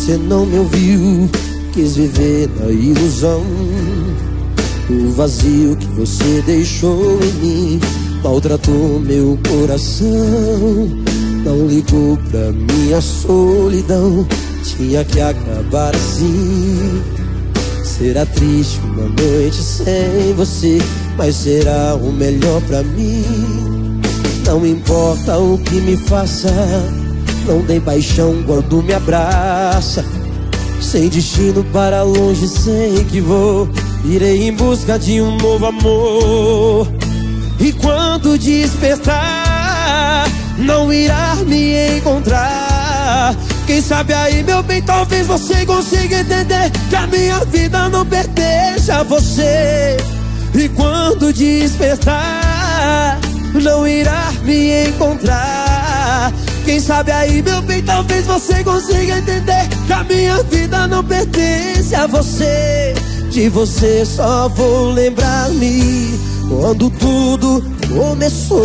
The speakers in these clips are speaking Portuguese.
você não me ouviu, quis viver na ilusão. O vazio que você deixou em mim maltratou meu coração. Não ligou pra minha solidão, tinha que acabar assim. Será triste uma noite sem você, mas será o melhor pra mim. Não importa o que me faça, não tem paixão quando me abraça. Sem destino para longe, sei que vou, irei em busca de um novo amor. E quando despertar, não irá me encontrar. Quem sabe aí, meu bem, talvez você consiga entender que a minha vida não pertence a você. E quando despertar, não irá me encontrar. Quem sabe aí, meu bem, talvez você consiga entender que a minha vida não pertence a você. De você só vou lembrar-me quando tudo começou.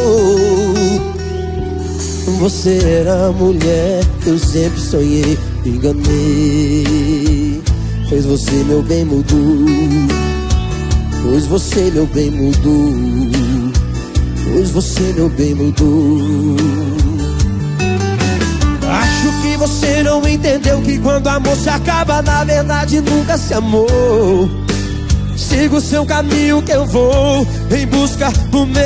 Você era a mulher que eu sempre sonhei, me enganei. Pois você, meu bem, mudou. Pois você, meu bem, mudou. Pois você, meu bem, mudou. Acho que você não entendeu que quando o amor se acaba, na verdade nunca se amou. Siga o seu caminho que eu vou em busca do meu.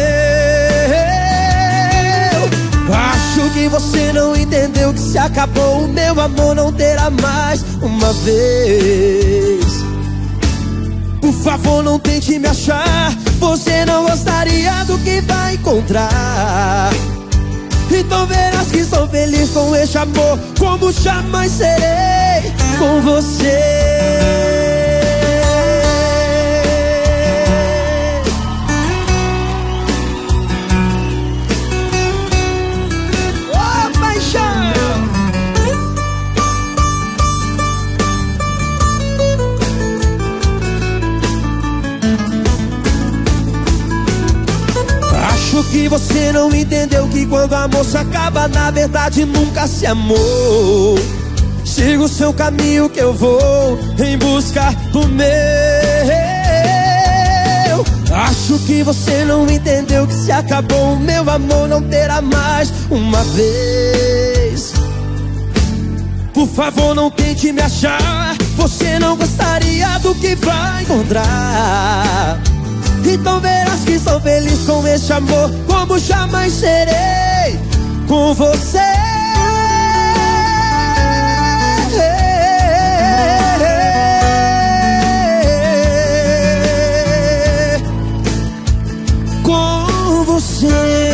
Acho que você não entendeu que se acabou o meu amor, não terá mais uma vez. Por favor, não tente me achar, você não gostaria do que vai encontrar. Então verás que sou feliz com este amor, como jamais serei com você. Acho que você não entendeu que quando o amor se acaba, na verdade nunca se amou. Siga o seu caminho que eu vou em busca do meu. Acho que você não entendeu que se acabou o meu amor, não terá mais uma vez. Por favor, não tente me achar, você não gostaria do que vai encontrar. Então verás que sou feliz com este amor, como jamais serei com você. Com você.